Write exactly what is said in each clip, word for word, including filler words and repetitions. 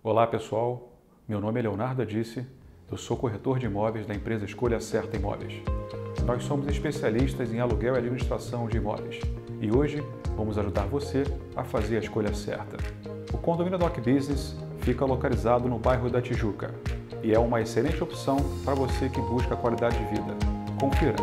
Olá pessoal, meu nome é Leonardo Adice, eu sou corretor de imóveis da empresa Escolha Certa Imóveis. Nós somos especialistas em aluguel e administração de imóveis e hoje vamos ajudar você a fazer a escolha certa. O condomínio Doc Business fica localizado no bairro da Tijuca e é uma excelente opção para você que busca qualidade de vida. Confira!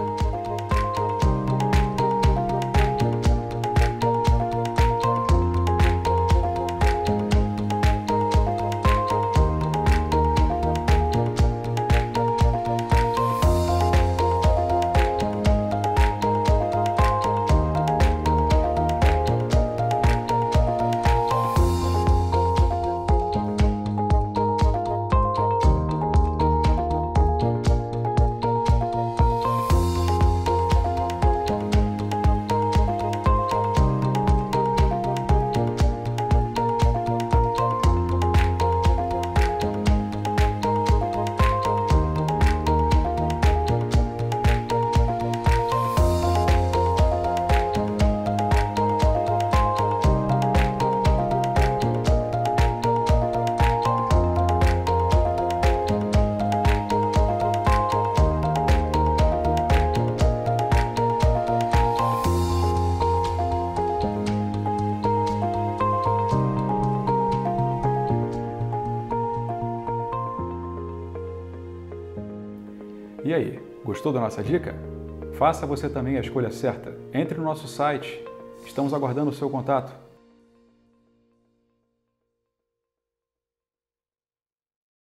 E aí, gostou da nossa dica? Faça você também a escolha certa. Entre no nosso site, estamos aguardando o seu contato.